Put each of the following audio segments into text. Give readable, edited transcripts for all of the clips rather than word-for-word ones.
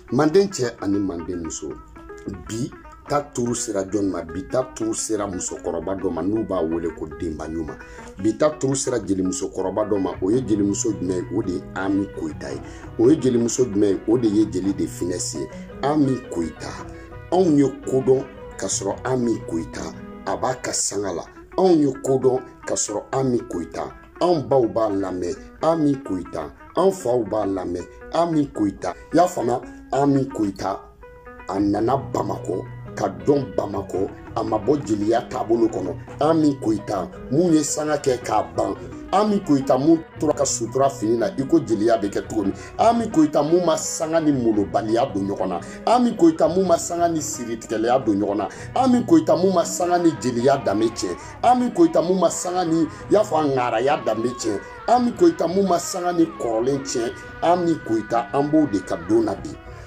Manden cɛ ani manden muso bi ta turu sera jɔn ma bi ta turu sera musokɔrɔba dɔ ma n'u b'a wele ko denba ɲuman bi ta turu sera jelimusokɔrɔba dɔ ma o ye jelimuso jumɛn ye o de ye Ami Koyita ye o ye jelimuso jumɛn ye o de ye jeli de finesse ye Ami Koyita anw ye kodɔn ka sɔrɔ Ami Koyita a b'a ka sanga la anw ye kodɔn ka sɔrɔ Ami Koyita anw baw b'a lamɛn Ami Koyita anw faw b'a lamɛn Ami Koyita y'a faamuya Ami Koyita a nana Bamakɔ ka dɔn Bamakɔ a ma bɔ jeliya taabolo kɔnɔ Ami Koyita mun ye sanga kɛ k'a ban Ami Koyita mun tora ka sutura fini na i ko jeliya bɛ kɛ cogo min Ami Koyita mun ma sanga ni molobaliya don ɲɔgɔn na Ami Koyita mun ma sanga ni siritigɛlɛya don ɲɔgɔn na Ami Koyita mun ma sanga ni jeliya danbe tiɲɛ Ami Koyita mun ma sanga ni y'a fɔ a ŋaraya danbe tiɲɛ Ami Koyita mun ma sanga ni kɔrɔlen tiɲɛ Ami Koyita an b'o de ka don na bi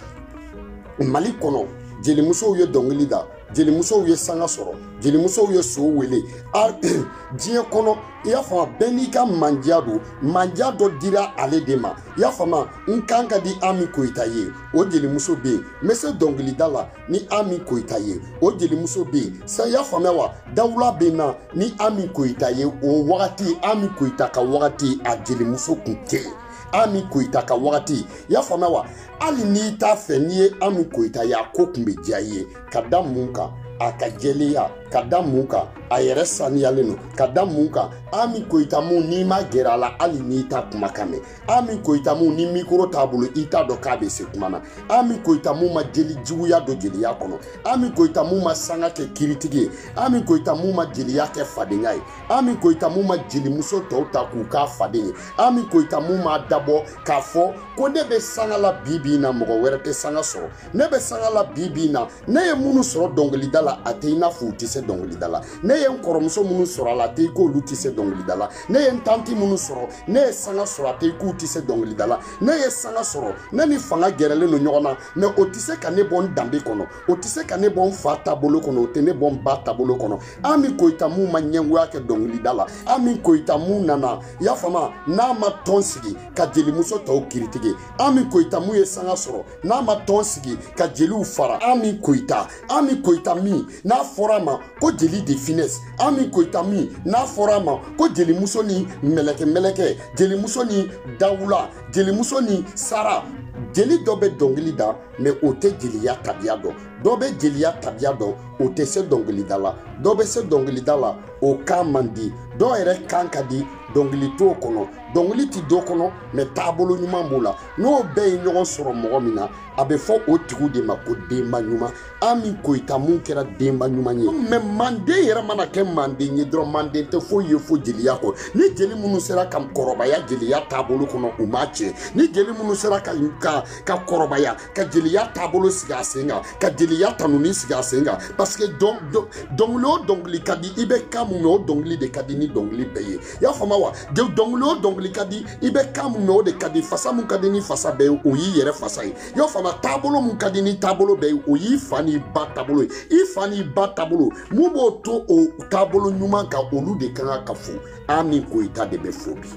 Mali kɔnɔ jelimusow ye dɔnkili da jelimusow ye sanga sɔrɔ jelimusow ye so wele diɲɛ kɔnɔ i y'a faamu bɛɛ n'i ka mandiya don mandiya dɔ dira ale de ma i y'a faamu n kan ka di Ami Koyita ye o jelimuso bɛ yen n bɛ se dɔnkilida la ni Ami Koyita ye o jelimuso bɛ yen sa i y'a faamuya wa dawula bɛ na ni Ami Koyita ye o wagati Ami Koyita ka wagati a jelimuso kun tɛ yen Ami Koyita ka wagati y'a faamuya wa hali n'i t'a fɛ n'i ye Ami Koyita ye a ko kun bɛ diya i ye ka da mun kan a ka jɛlenya ka da mun kan a yɛrɛ saniyalen don ka da mun kan Ami Koyita mun n'i ma gɛrɛ a la hali n'i t'a kumakan mɛn Ami Koyita mun ni mikoro t'a bolo i t'a dɔn k'a bɛ se kuma na Ami Koyita mun ma jeli juguya don jeliya kɔnɔ Ami Koyita mun ma sanga kɛ kiritigi ye Ami Koyita mun ma jeliya kɛ fadenya ye Ami Koyita mun ma jelimuso tɔw ta k'u k'a faden ye Ami Koyita mun ma dabɔ k'a fɔ ko ne bɛ sanga la bi bi in na mɔgɔ wɛrɛ tɛ sanga sɔrɔ ne bɛ sanga la bi bi in na ne ye minnu sɔrɔ dɔnkilida la a tɛ i n'a fɔ u tɛ se dɔnkilida la ne ye n kɔrɔmuso minnu sɔrɔ a la a tɛ i k'olu tɛ se dɔnkilida la ne ye n tanti minnu sɔrɔ ne ye sanga sɔrɔ a tɛ i k'u tɛ se dɔnkilida la ne ye sanga sɔrɔ ne ni fanga gɛrɛlen don ɲɔgɔn na mais o tɛ se ka ne bɔ n danbe kɔnɔ o tɛ se ka ne bɔ n fa taabolo kɔnɔ o tɛ ne bɔ n ba taabolo kɔnɔ Ami Koyita mun ma ɲɛngoya kɛ dɔnkilida la Ami Koyita mun nana i y'a faamu n'a ma tɔn sigi ka jelimuso tɔw kiritigi Ami Koyita mun ye sanga sɔrɔ n'a ma tɔn sigi ka jeliw fara Ami Koyita min n'a fɔra a ma ko jeli de finesse Ami Koyita min n'a fɔra a ma ko jelimuso ni mɛlɛkɛ jelimuso ni dawula jelimuso ni sara jeli dɔ bɛ dɔnkili da mais o tɛ jeliya tabiya dɔn dɔ bɛ jeliya tabiya dɔn o tɛ se dɔnkilida la dɔ bɛ se dɔnkilida la o kan man di dɔw yɛrɛ kan ka di dɔnkili t'o kɔnɔ dɔnkili ti dɔ kɔnɔ mais taabolo ɲuman b'o la n'o bɛɛ ye ɲɔgɔn sɔrɔ mɔgɔ min na a bɛ fɔ o tigiw de ma ko denba ɲuman Ami Koyita mun kɛra denba ɲuman ye mais manden yɛrɛ mana kɛ manden ye dɔrɔn manden tɛ foyi ye fo jeliya kɔ ni jeli minnu sera ka kɔrɔbaya jeliya taabolo kɔnɔ u m'a tiɲɛ ni jeli minnu sera ka kɔrɔbaya ka jeliya taabolo sigi a sen kan ka jeliya tanuni sigi a sen kan parce que dɔnkili o dɔnkili ka di i bɛ kan mun mɛn o dɔnkili de ka di ni dɔnkili bɛɛ ye i y'a faamu wa dɔnkili o dɔnkili ka di i bɛ kan mun mɛn o de ka di fasa mun ka di ni fasa bɛɛ ye o y'i yɛrɛ fasa ye i y'a faamu taabolo mun ka di ni taabolo bɛɛ ye o y'i fa ni ba taabolo ye i fa ni ba taabolo mun b'o to o taabolo ɲuman kan olu de kan ka fo Ami Koyita de bɛ fo bi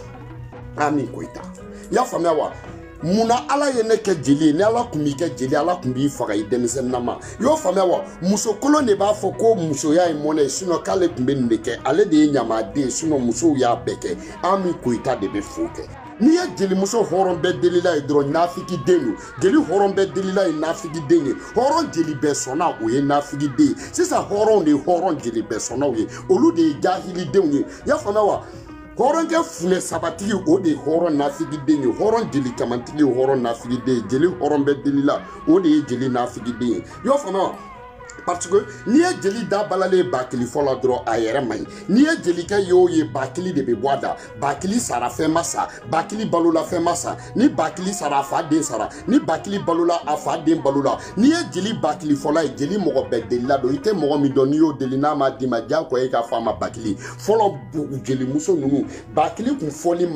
Ami Koyita i y'a faamuya wa munna ala ye ne kɛ jeli ye ni ala kun b'i kɛ jeli ala kun b'i faga i denmisɛnnin ma i y'o faamuya wa muso kolon de b'a fɔ ko musoya ye mɔnɛ ye sinon k'ale kun bɛ nin de kɛ ale de ye ɲamaden ye sinon musow y'a bɛɛ kɛ Ami Koyita de bɛ fo kɛ n'i ye jelimuso hɔrɔn bɛɛ delila ye dɔrɔn nafiki den don jeli hɔrɔn bɛɛ delila ye nafiki den ye hɔrɔn jeli bɛɛ sɔnna o ye nafiki den ye sisan hɔrɔnw de ye hɔrɔn jeli bɛɛ sɔnnaw ye olu de ye jahilidenw ye i y'a faamuya wa hɔrɔnkɛ funɛ sabatigi o de ye hɔrɔn nafigi den ye hɔrɔn jeli kamantigi ye hɔrɔn nafigi den ye jeli hɔrɔn bɛɛ delila o de ye jeli nafigi den ye i y'o faamuya parce que n'i ye jeli da balalen bakili fɔlɔ dɔrɔn a yɛrɛ man ɲi n'i ye jelikɛ ye o ye bakili de bɛ bɔ a da bakili sara fɛn ma sa bakili balola fɛn ma sa ni bakili sara a fa den sara ni bakili balola a fa den balola n'i ye jeli bakili fɔlɔ ye jeli mɔgɔ bɛɛ delila don i tɛ mɔgɔ min dɔn n'i y'o deli n'a ma d'i ma diyagoya e ka fɔ a ma bakili fɔlɔ jelimuso ninnu bakili kun fɔli man d'u ye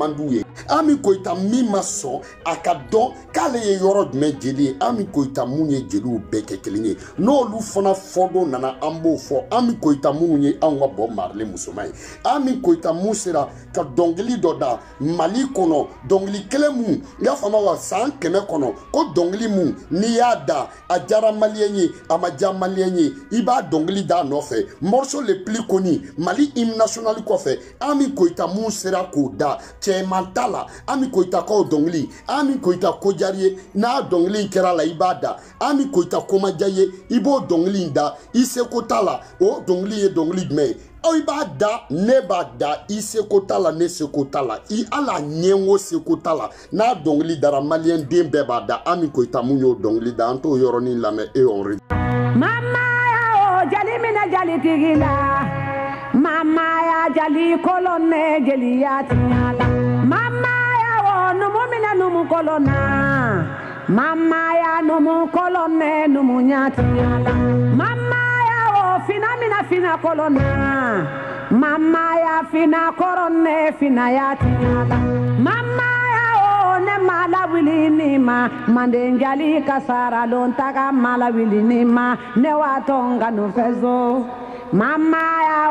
Ami Koita mi ma sɔn a ka dɔn k'ale ye yɔrɔ jumɛn jeli ye. Ami Koita mun ye jeliw bɛɛ kɛ kelen ye. N'olu fana fɔdon nana an b'o fɔ. Ami Koita minnu ye anw ka Bob Marley musoman ye. Ami Koita mun sera ka dɔnkili dɔ da Mali kɔnɔ, dɔnkili kelen mun y'a faamu wa san 100 kɔnɔ ko dɔnkili mun n'i y'a da a diyara maliyɛn ye a ma diya maliyɛn ye i b'a dɔnkili da nɔfɛ. Morceau le plus connu Mali hymne national kɔfɛ Ami Koita mun sera k'o da cɛman t'a la. Ami Koita kaw dɔnkili Ami Koita ko diyara ye n'a dɔnkili kɛra la i b'a da. Ami Koita ko ma diya ye i b'o dɔnkili da i seko t'a la o dɔnkili ye dɔnkili jumɛn ye. Aw i b'a da ne b'a da i seko t'a la ne seko t'a la i ala ɲɛngo seko t'a la n'a dɔnkili dara maliyɛn den bɛɛ b'a da. Ami Koita mun y'o dɔnkili da an t'o yɔrɔnin lamɛn e on mama ya o jali mina jali tigi la mama ya jali kolonne jeli ya tiɲala mama ya o numu mina numu kolonna mama ya numu kolonne numu ɲa tiɲala mama fina mina fina kolonna mama ya fina koronne fina ya tiɲala mama ya o ne mala wili ni ma manden jali kasara lon taga mala wili ni ma ne wato nganu fezo mama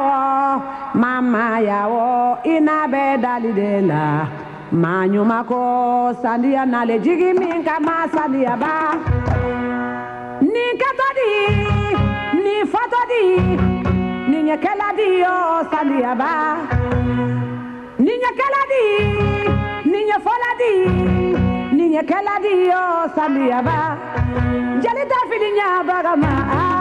ya o ina be dali de la manyuma ko sandia nale jigi min kama sandia ba ni katodi ni fatodi ni nyekela dio sandia ba ni nyekela di ni nyefola di ni nyekela dio sandia ba jalita filinya bagama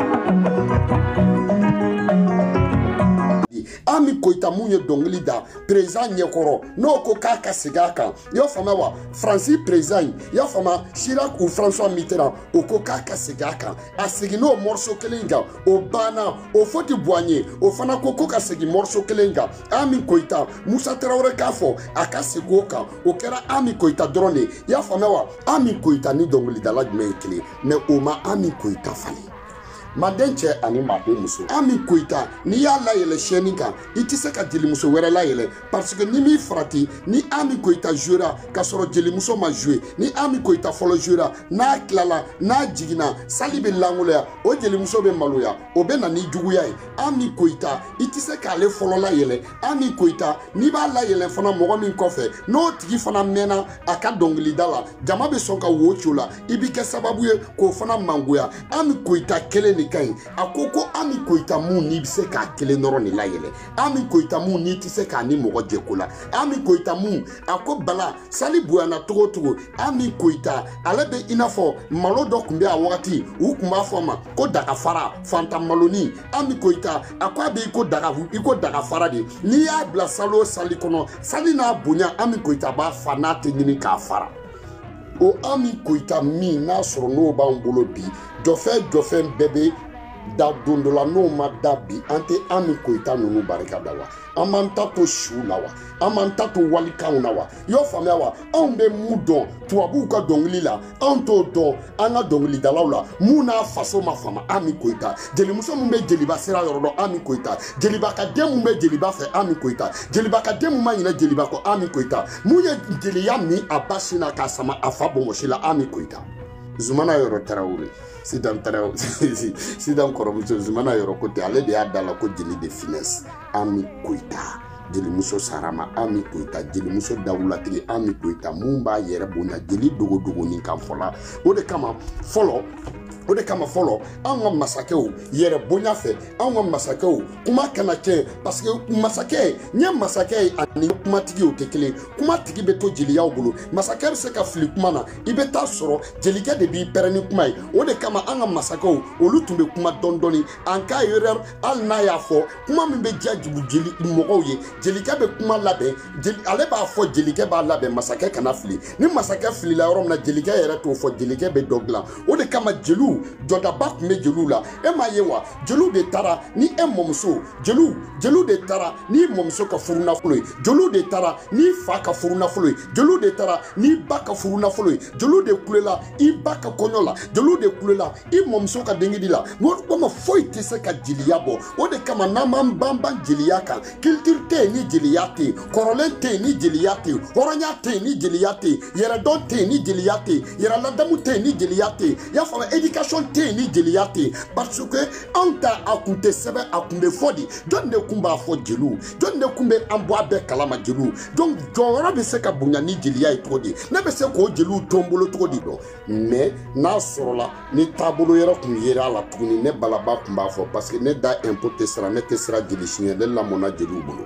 Ami Koita mun ye dɔnkili da président ɲɛkɔrɔ n'o ko k'a ka segin a kan i y'a faamuya wa Faransi président i y'a faamuya Chirac ou François Mitterrand o ko k'a ka segin a kan a segin n'o morceau kelen kan o banna o Foti Buwanye o fana ko ka segin morceau kelen kan Ami Koita Musa Traoré k'a fɔ a ka segin o kan o kɛra Ami Koita dɔrɔn de i y'a faamuya wa Ami Koita ni dɔnkilidala jumɛn ye kelen mais o ma Ami Koita falen. Manden cɛ ani maden muso Ami Koita n'i y'a layɛlɛ chaîne kan i tɛ se ka jelimuso wɛrɛ layɛlɛ parce que ni m'i farati ni Ami Koita jouera ka sɔrɔ jelimuso ma jouer ni Ami Koita fɔlɔ jouera n'a tilala n'a jiginna sali bɛ langoloya o jelimuso bɛ maloya o bɛ na ni juguya ye Ami Koita i tɛ se k'ale fɔlɔ layɛlɛ Ami Koita n'i b'a layɛlɛ fana mɔgɔ min kɔfɛ n'o tigi fana mɛnna a ka dɔnkilida la jama bɛ sɔn ka wo ci o la i bɛ kɛ sababu ye k'o fana mangoya Ami Koita kelen a ko Ami Koita mun n'i bɛ se k'a kelen dɔrɔn de layɛlɛ Ami Koita mun n'i tɛ se k'a ni mɔgɔ jɛ ko la Ami Koita mun a ko bala sali bonyana togo togo Ami Koita ale bɛ i n'a fɔ malo dɔ tun bɛ a wagati u tun b'a fɔ a ma ko dagafara fantan maloni Ami Koita a ko a bɛ i ko dagafara de n'i y'a bila sali o sali kɔnɔ sali n'a bonya Ami Koita b'a fa n'a tɛ ɲini k'a fara o Ami Koita min n'a sɔrɔ n'o b'an bolo bi jɔfɛn bɛɛ bɛ da don dɔ la n'o ma da bi an tɛ Ami Koita ninnu barika da wa an b'an ta to siw la wa an b'an ta to walikanw na wa i y'o faamuya wa anw bɛ mun dɔn tubabuw ka dɔnkili la anw t'o dɔn an ka dɔnkilidalaw la mun n'a faso ma fama Ami Koita jelimuso mun bɛ jeliba sira yɔrɔ dɔn Ami Koita jeliba ka den mun bɛ jeliba fɛ Ami Koita jeliba ka den mun ma ɲinɛ jeliba kɔ Ami Koita mun ye jeliya min a ba sin na k'a sama a fa bɔnbɔsi la Ami Koita Zumana Yɔrɔ Tarawele Sidam kɔrɔmuso Zumana Yɔrɔ ko ten ale de y'a da la ko jeli de finesse Ami Koita jelimuso sarama Ami Koita jelimuso dawulatigi Ami Koita mun b'a yɛrɛ bonya jeli dogodogonin kan fɔla o de kama fɔlɔ an ka masakɛw yɛrɛ bonya fɛ an ka masakɛw kuma kana kɛ parce que masakɛ n ye masakɛ ye ani kumatigi o tɛ kelen kumatigi bɛ to jeliyaw bolo masakɛ bɛ se ka fili kuma na i bɛ taa sɔrɔ jelikɛ de b'i pɛrɛn ni kuma ye o de kama an ka masakɛw olu tun bɛ kuma dɔɔni an ka erreur hali n'a y'a fɔ kuma min bɛ diya jeli mɔgɔw ye jelikɛ bɛ kuma labɛn ale b'a fɔ jelikɛ b'a labɛn masakɛ kana fili ni masakɛ filila yɔrɔ min na jelikɛ yɛrɛ t'o fɔ jelikɛ bɛ dɔ dilan o de kama jeliw jɔdaba tun bɛ jeliw la e m'a ye wa jeliw de taara ni e mɔmuso jeliw de taara ni mɔmuso ka furu nafolo ye jeliw de taara ni fa ka furu nafolo ye jeliw de taara ni ba ka furu nafolo ye jeliw de kulela i ba ka kɔɲɔ la jeliw de kulela i mɔmuso ka dengidi la o ma foyi tɛ se ka jeliya bɔ o de kama n'an m'an banban jeliya kan culture tɛ ni jeliya tɛ yen kɔrɔlen tɛ yen ni jeliya tɛ yen hɔrɔnya tɛ yen ni jeliya tɛ yen yɛrɛdɔn tɛ yen ni jeliya tɛ yen yɛrɛladamu tɛ yen ni jeliya tɛ yen i y'a faamu éducation tɛ yen ni jeliya tɛ yen parce que anw ta a kun tɛ sɛbɛn a kun bɛ fɔ de jɔn de kun b'a fɔ jeliw jɔn de kun bɛ an bɔ a bɛɛ kalama jeliw donc jɔyɔrɔ bɛ se ka bonya ni jeliya ye cogo di ne bɛ se k'o jeliw to n bolo cogo di dɔn mais n'a sɔrɔla ni taabolo yɛrɛ kun yera a la tuguni ne balaba kun b'a fɔ parce que ne da impôt tɛ sira ne tɛ sira jeli siɲɛ ne lamɔna jeliw bolo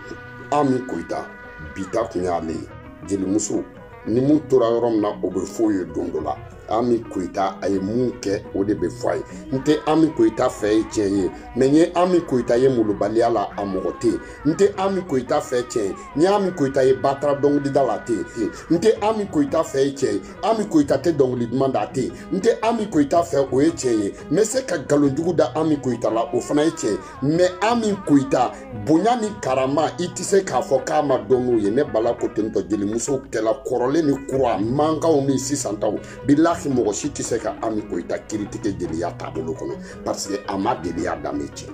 Ami Koyita bita kun y'ale ye jelimuso ni mun tora yɔrɔ min na o bɛ f'o ye don dɔ la Ami Koyita a ye mun kɛ o de bɛ fɔ a ye n tɛ Ami Koyita fɛ ye tiɲɛ ye mais n ye Ami Koyita ye molobaliya la a mɔgɔ tɛ yen n tɛ Ami Koyita fɛ tiɲɛ ye n ye Ami Koyita ye ba taara dɔnkilida la a tɛ yen n tɛ Ami Koyita fɛ ye tiɲɛ ye Ami Koyita tɛ dɔnkili duman da a tɛ yen n tɛ Ami Koyita fɛ o ye tiɲɛ ye n bɛ se ka nkalonjugu da Ami Koyita la o fana ye tiɲɛ ye mais Ami Koyita bonya ni karama i tɛ se k'a fɔ k'a ma dɔn n'o ye ne bala ko ten tɔ jelimuso kɛla kɔrɔlen ni kura mankanw ni sisan taw bilahi mɔgɔ si tɛ se ka Ami Koyita critique jeliya taabolo kɔnɔ parce que a ma jeliya danbe tiɲɛ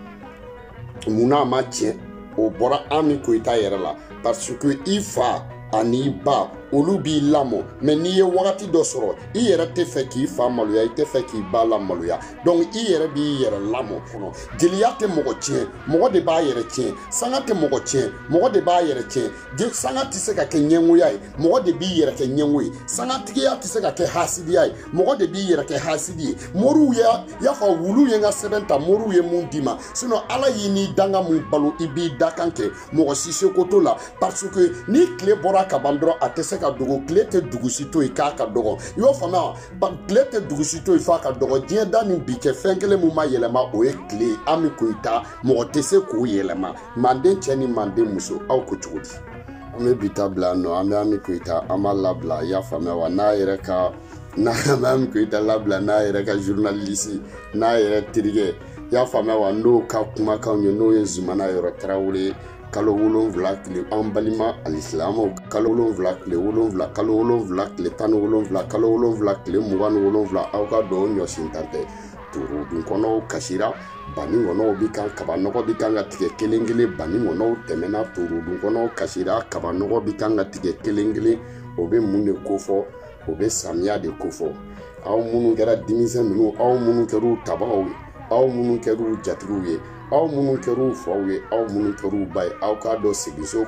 munna a ma tiɲɛ o bɔra Ami Koyita yɛrɛ la parce que i fa ani ba olu b'i lamɔ mais n'i ye wagati dɔ sɔrɔ i yɛrɛ tɛ fɛ k'i fa maloya i tɛ fɛ k'i ba la maloya donc i yɛrɛ b'i yɛrɛ lamɔ kɔnɔ jeliya tɛ mɔgɔ tiɲɛ mɔgɔ de b'a yɛrɛ tiɲɛ sanga tɛ mɔgɔ tiɲɛ mɔgɔ de b'a yɛrɛ tiɲɛ sanga tɛ se ka kɛ ɲɛngoya ye mɔgɔ de b'i yɛrɛ kɛ ɲɛngo ye sangatigiya tɛ se ka kɛ hasidiya ye mɔgɔ de b'i yɛrɛ kɛ hasidi ye moriw y'a fɔ wuluw ye n ka sɛbɛn ta moriw ye mun d'i ma sinon ala y'i ni danga mun balo i b'i dakan kɛ mɔgɔ si seko t'o la parce que ni tile bɔra ka ban dɔrɔn a tɛ se ka dogo tile tɛ dugusi to yen k'a ka dɔgɔ i y'o faamuya tile tɛ dugusi to yen f'a ka dɔgɔ diɲɛ da ni bi cɛ fɛn kelen mun ma yɛlɛma o ye tile ye Ami Koyita mɔgɔ tɛ se k'o yɛlɛma manden cɛ ni manden muso aw ko cogo di an bɛ bi ta bila yan nɔ an bɛ Ami Koyita an b'a labila i y'a faamuya wa n'a yɛrɛ ka n'an bɛ Ami Koyita labila n'a yɛrɛ ka journaliste n'a yɛrɛ terikɛ i y'a faamuya wa n'o ka kumakanw ye n'o ye Zumana Yɔrɔ Tarawele kalo 7 tile an balima alisilamɛw kalo 7 tile 7 kalo 7 tile 17 kalo 7 tile 27 aw ka dɔn ɲɔsin tan tɛ toro dun kɔnɔw kasira bani kɔnɔw bi kan kaba nɔgɔ bi kan ka tigɛ kelen kelen bani kɔnɔw tɛmɛna toro dun kɔnɔw kasira kaba nɔgɔ bi kan ka tigɛ kelen kelen o bɛ mun de kofɔ o bɛ samiya de kofɔ aw minnu kɛra denmisɛn ninnu aw minnu kɛr'u tabagaw ye aw minnu kɛr'u jatigiw ye aw minnu kɛr'u faw ye aw minnu kɛr'u ba ye aw k'a dɔn seginso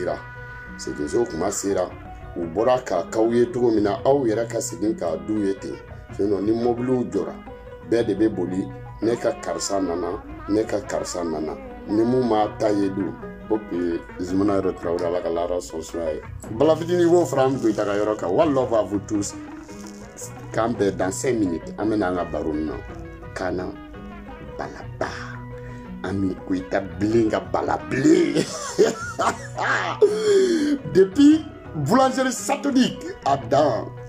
kuma sera u bɔra k'a k'aw ye cogo min na aw yɛrɛ ka segin k'a d'u ye ten sinon ni mobiliw jɔra bɛɛ de bɛ boli ne ka karisa nana ni mun m'a ta ye dun ok Zumana Yɔrɔ Tarawele ala ka lahara sɔn sumaya ye bala fitinin b'o fara Ami Koyita ka yɔrɔ kan one love à vous tous k'an bɛn dans 5 minutes an bɛna an ka baro nin na kana balaba Ami Koyita bilen ka bala bilen depuis boulangerie satonique à Dan